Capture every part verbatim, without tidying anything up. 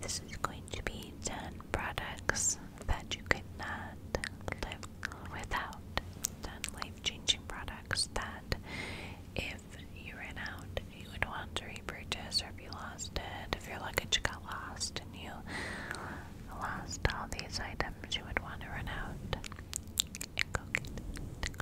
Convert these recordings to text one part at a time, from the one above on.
this is going to be ten products that you could not live without. ten life-changing products that if you ran out, you would want to repurchase, or if you lost it, if your luggage got lost and you lost all these items, you would want to run out and go get it.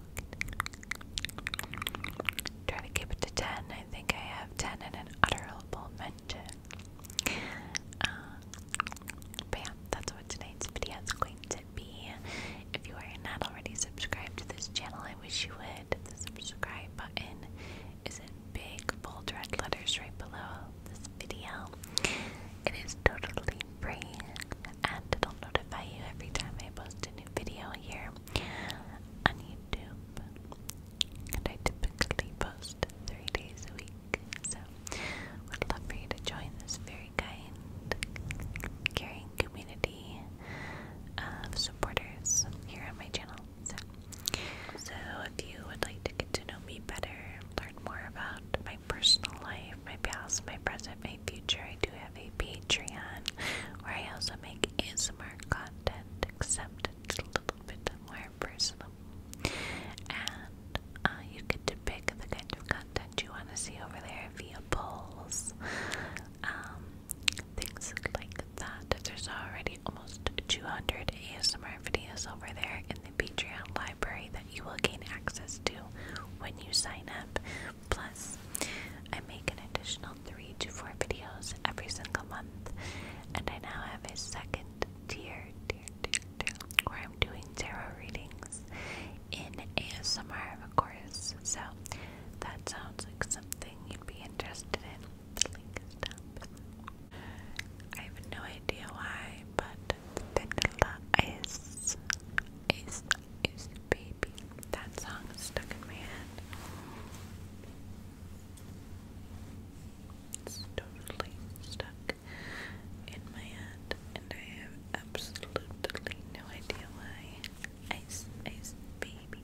Try to keep it to ten. I think I have ten in an utterable mention. Uh, but yeah, that's what tonight's video is going to be. If you are not already subscribed to this channel, I wish you would. The subscribe button is in big bold red letters right below this video. It is totally free and it'll notify you every time I post a new video here on YouTube. And I typically post three days a week, so would love for you to join this very kind, caring community of supporters here on my channel. So, so if you would like to get to know me better, learn more about my personal life, my past, my present, my future, I do have a Patreon where I also make A S M R content, except it's a little bit more personal. And uh, you get to pick the kind of content you want to see over there via polls, um, things like that. There's already almost two hundred A S M R videos over there in the Patreon library that you will gain access to when you sign up. Plus, I make an additional three to four videos every single month, and I now have a second tier, tier, tier, tier where I'm doing tarot readings in A S M R, of course. So that sounds like something you'd be interested in. The link is down below. I have no idea why, but Vanilla Ice, Ice, Ice Baby, that song is stuck in my head. It's totally stuck in my head, and I have absolutely no idea why. Ice, Ice Baby.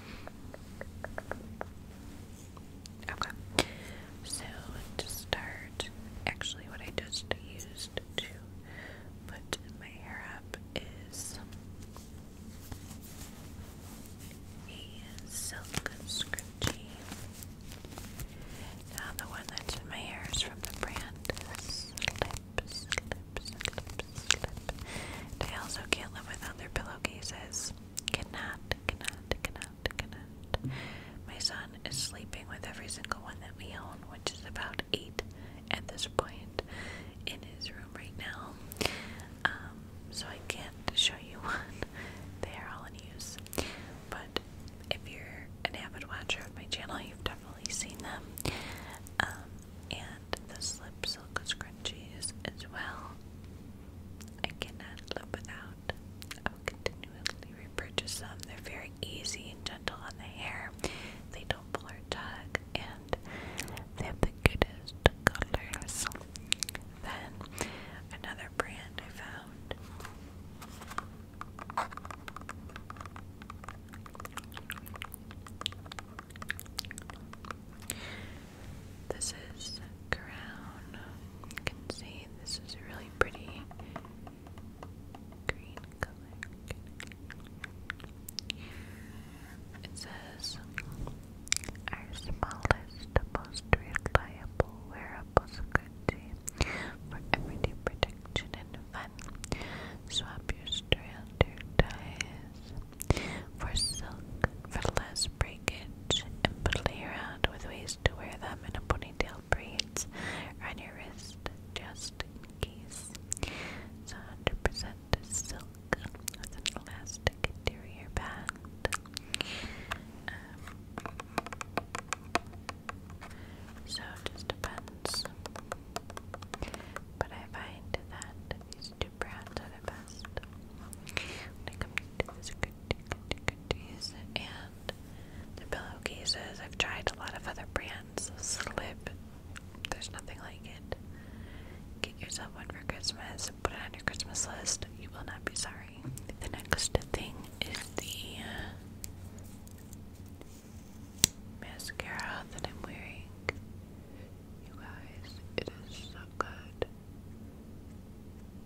Okay, so to start, actually what I just used to put my hair up is a silk scrunchie. Now the one that's in my hair is from the brand Slip, Slip, Slip, Slip. And I also can't live without their pillowcases. Cannot, cannot, cannot, cannot. My son is sleeping with every single one that we own, which is about eight at this point in his room right now. Um, so I can't show you one. They are all in use. But if you're an avid watcher of my channel, you've definitely seen them. Um, and the Slip Silk Scrunchies as well. I cannot live without. I will continually repurchase them. They're very easy and gentle on the hair. They don't pull or tug, and they have the cutest colors. Then another brand I found. This is Crown. You can see this is a really pretty green color. It says, our smallest, most reliable wearable scrunchie for everyday protection and fun. Swap your strand or ties for silk, for less breakage, and play around with ways to wear them in a ponytail braids or on your wrist, just in case. It's one hundred percent silk with an elastic interior band. Um, so it just depends. But I find that these two brands are the best when it comes to the scrunchies and the pillowcases. I've tried a lot of other brands. Slip, there's nothing like it. Get yourself one for Christmas, put it on your Christmas list. You will not be sorry. The next thing is the uh, mascara that I'm wearing. You guys, it is so good.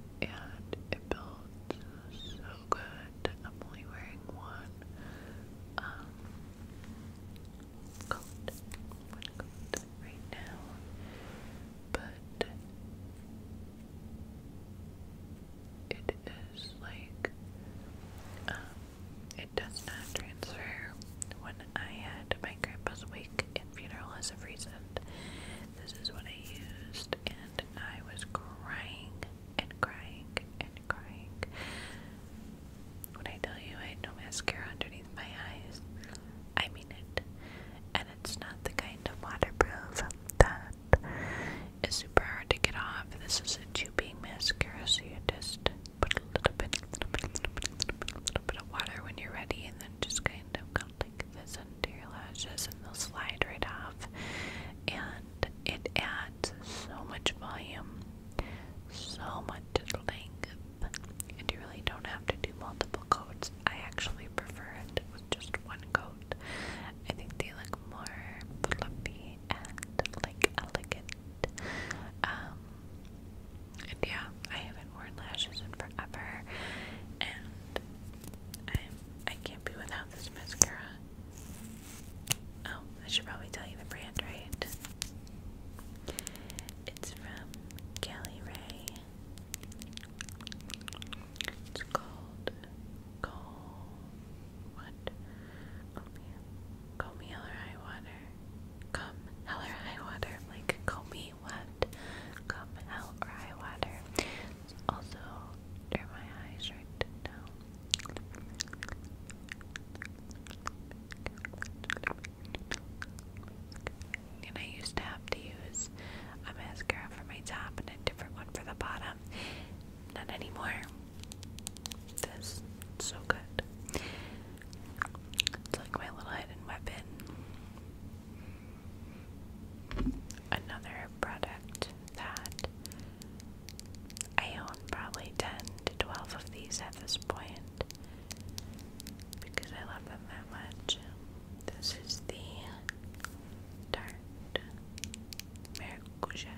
these at this point because I love them that much. This is the Tarte Maracuja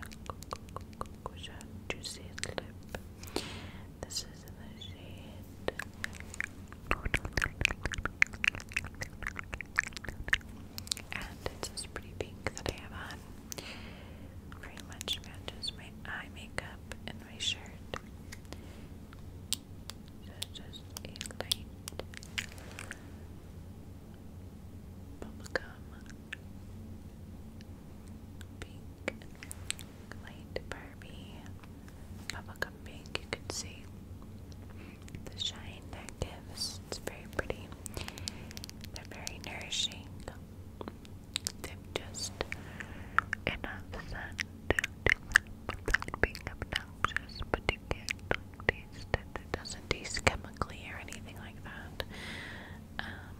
Juicy Lip. This is in the shade. And it's this pretty pink that I have on. Pretty much matches my eye makeup and my shirt. So it's just a light bubblegum pink, light Barbie bubblegum pink. You can see the shine that gives. It's very pretty. They're very nourishing. They've just enough sun without being obnoxious, but you can't taste it. It doesn't taste chemically or anything like that. Um,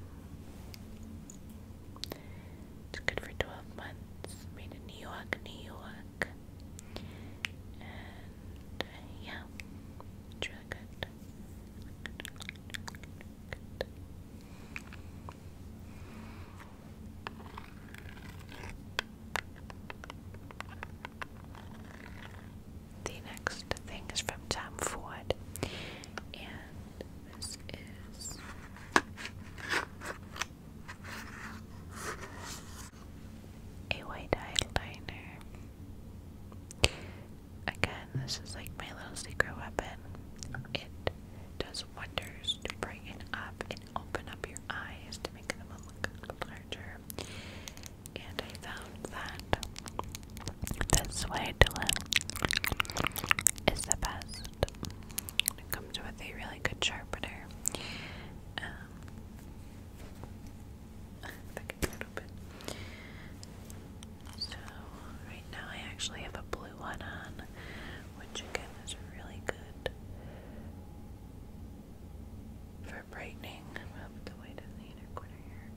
it's good for twelve months. Made in New York, New York. And uh, yeah, it's really good. The next thing is from Tom Ford, and this is a white eyeliner. Again, this is like my little secret weapon. It does wonders to brighten up and open up your eyes to make them look larger. And I found that this white lip is the best. It comes with a really good sharpener. Um, if I can get it open. So right now I actually have a blue one on, which again is really good for brightening. I'll put the white in the inner corner here.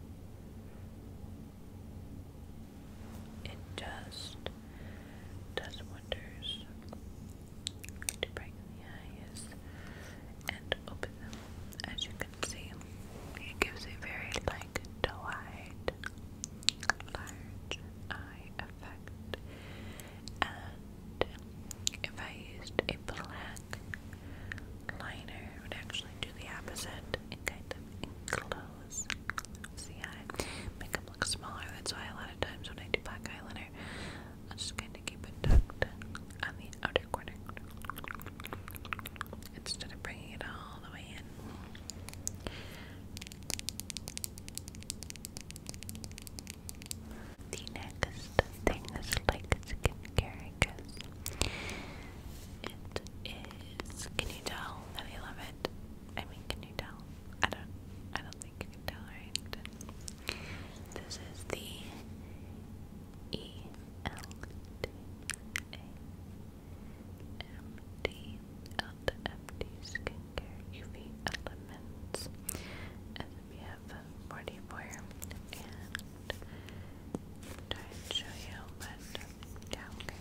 It just does wonders to brighten the eyes and open them. As you can see, it gives a very like wide, large eye effect. And if I used a black liner, it would actually do the opposite and kind of enclose the eye, make them look smaller. That's why a lot of times when I do black eyeliner, I'll just kind of keep it tucked on the outer corner instead of bringing it all the way in. The next thing is like skincare, I guess. It is, can you tell that I love it? I mean, can you tell? I don't, I don't think you can tell, right? This is the E L T A M D Ulta M D Skincare U V Elements S P F forty-four, and try and show you, but yeah, okay.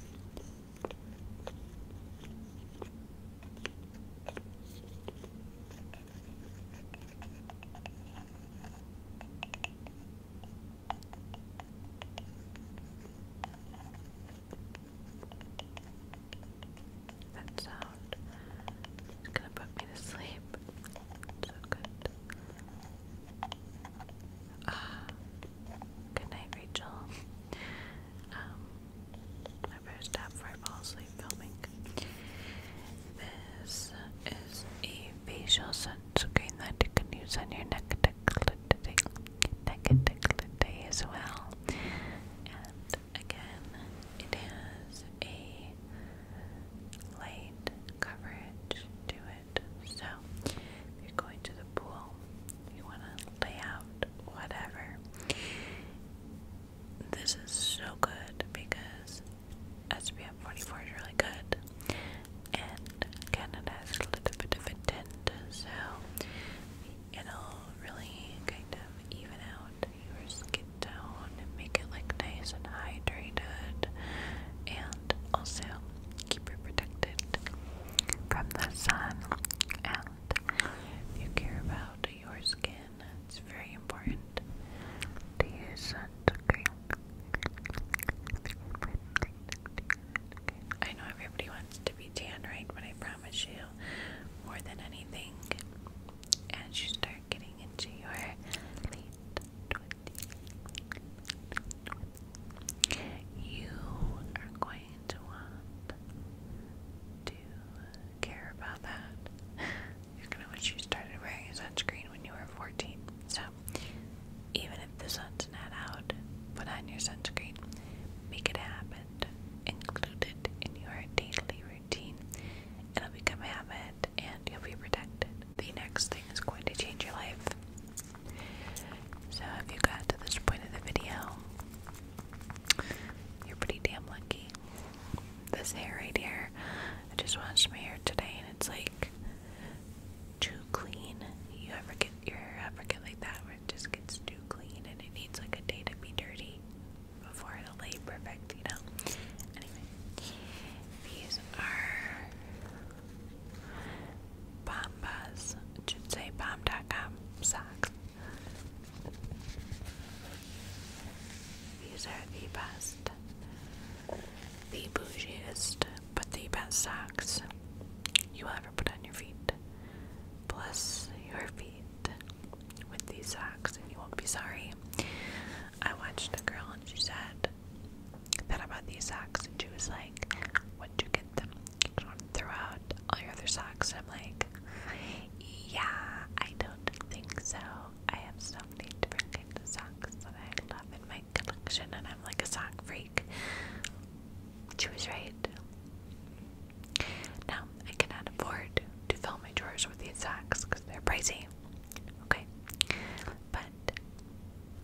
That sound is gonna put me to sleep. So good. Ah, good night, Rachel. Um, I better stop before I fall asleep filming. This is a facial sunscreen that you can use on your neck to day, neck and day as well. And again, it has a light coverage to it. So if you're going to the pool, you want to lay out whatever. This is so good because S P F forty-four is really good. And again, it has a little bit of a tint, so it'll really kind of even out your skin tone and make it look nice and hydrated, and also keep it protected from the sun and issue more than anything. As you start getting into your late twenties, you are going to want to care about that. You're going to wish you started wearing sunscreen when you were fourteen. So, even if the sun's not out, put on your sunscreen. Make it a habit. Include it in your daily routine. It'll become a habit and you'll be protected. The next thing is going to change your life. So if you got to this point of the video, you're pretty damn lucky. This hair right here, I just washed my hair today and it's like too clean. You ever get your hair ever get like that where it just gets too clean and it needs like a day to be dirty before it'll lay perfect, you know? Anyway, these are Bombas. It should say bomb dot com socks. These are the best, the bougiest, but the best socks you will ever put on your feet. Bless your feet with these socks and you won't be sorry. I watched a girl and she said that about these socks and she was like, when'd you get them? You don't throw out all your other socks. I'm like, yeah, I don't think so. I have so many different kinds of socks that I love in my collection and I'm like a sock freak. She was right. Now, I cannot afford to fill my drawers with these socks because they're pricey. Okay? But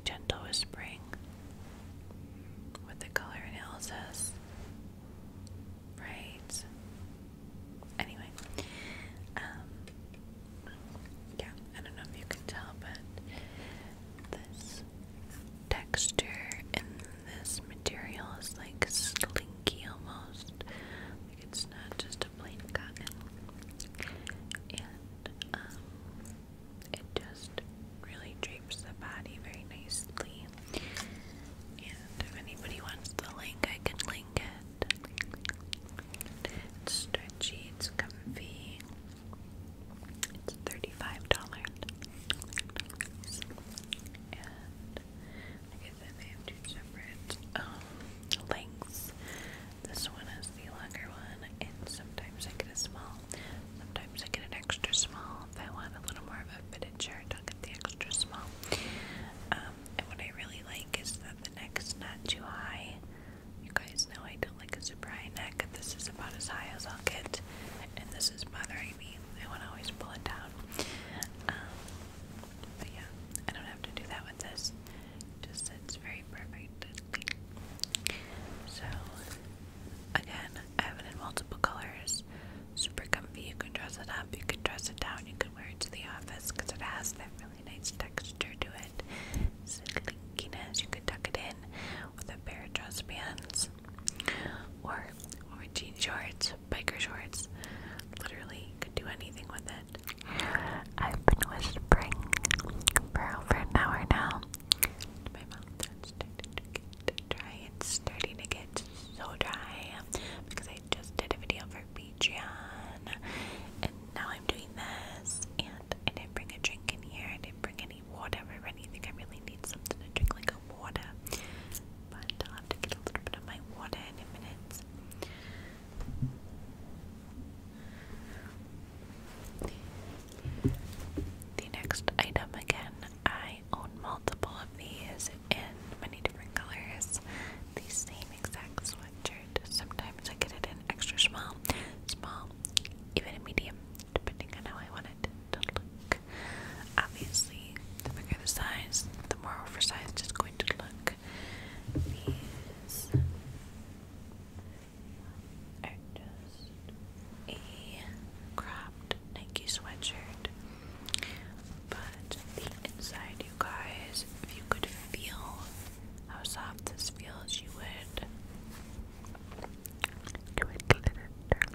gentle whispering with the color analysis. Right. Anyway, um, yeah, I don't know if you can tell, but this texture in this material is like slinky almost. Like it's not just a plain cotton. And um, it just really drapes the body very nicely. And if anybody wants the link, I can link it. It's stretchy, it's comfy. It's thirty-five dollars. And like I said, they have two separate um, lengths. This one is the longer one, and sometimes I get a small. Sometimes I get an extra small. If I want a little more of a fitted shirt, I'll get the extra small. Um, and what I really like is that the neck is not too high. You guys know I don't like a super high neck. This is about as high as I'll get, and this is bothering me. I want to always pull it down. Um, but yeah, I don't have to do that with this. It just sits very perfect. So, again, I have it in multiple colors. Super comfy. You can dress it up, you can dress it down, you can wear it to the office because it has that really nice texture to it. Slinkiness. You could tuck it in with a pair of dress pants or or jean shorts, biker shorts. Literally, you could do anything with it. I've been whispering for over an hour now. My mouth is starting to get dry. It's starting to get so dry because I just did a video for Patreon, and now I'm doing this, and I didn't bring a drink in here. I didn't bring any water or anything. I really need something to drink, like a water. But I'll have to get a little bit of my water in a minute. The next item, again, I own multiple of these in many different colors. The same exact sweatshirt. Sometimes I get it in extra small, small, even a medium, depending on how I want it to look. Obviously, the bigger the size, the more oversized it's going to look. These are just a cropped Nike sweatshirt, but the inside, you guys, if you could feel how soft this feels, you would. You would get it.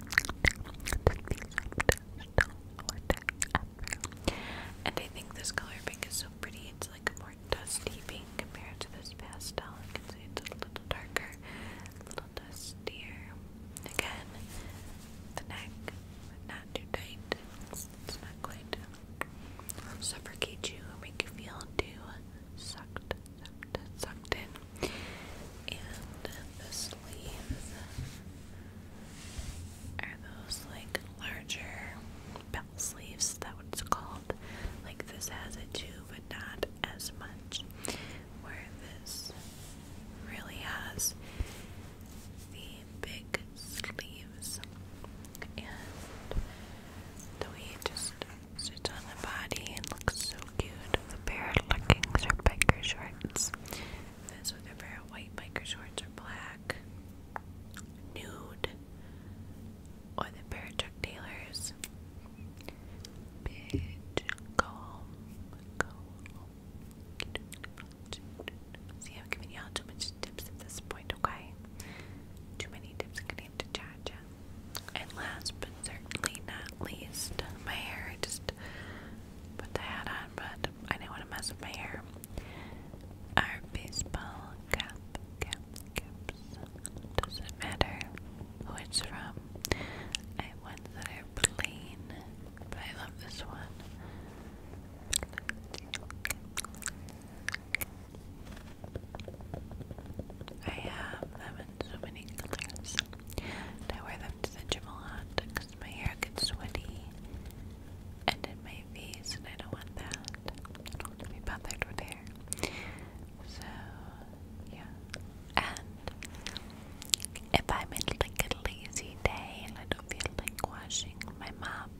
And I think this color pink is so pretty. It's like a more dusty pink compared to this pastel. You can see it's a little darker, a little dustier. Again, the neck, but not too tight. It's, it's not going to suffocate you or make you feel too sucked, sucked, sucked in. And the sleeves are those like larger bell sleeves. Is that what it's called? Like this has it too, but not as much. Where this really has the big sleeves, and the way it just sits on the body and looks so cute with a pair of leggings or biker shorts. This with a pair of white biker shorts or black, nude, or the pair of Chuck Taylors. Bitch, go home, go home. See, I'm giving y'all too much tips at this point, okay? Too many tips, I'm gonna have to charge ya. And last but certainly not least, my hair. I just put the hat on, but I didn't want to mess with my hair. Our baseball cap, cap, caps. Doesn't matter who it's from. I have ones that are plain, but I love this one. I have them in so many colors. I wear them to the gym a lot because my hair gets sweaty and in my face, and I don't want that. I don't want to be bothered with hair. So, yeah. And if I'm in like a lazy day and I don't feel like washing my mop,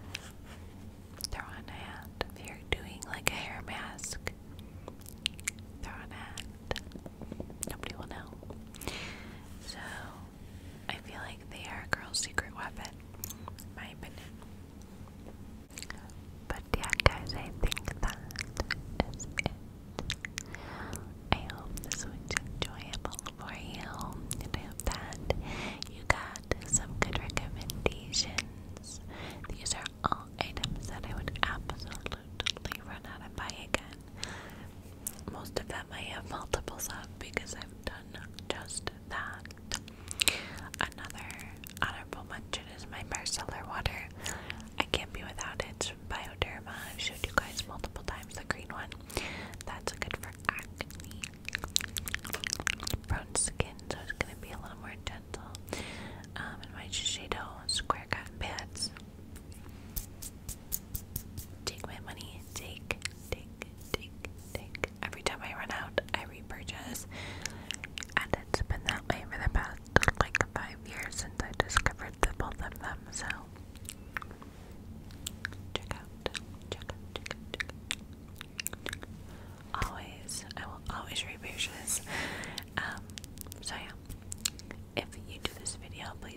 throw on a hat. If you're doing like a hair mask,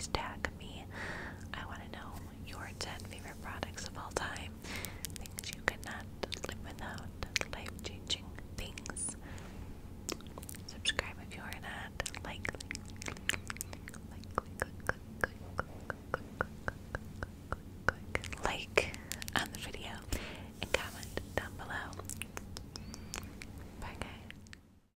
cheese tag.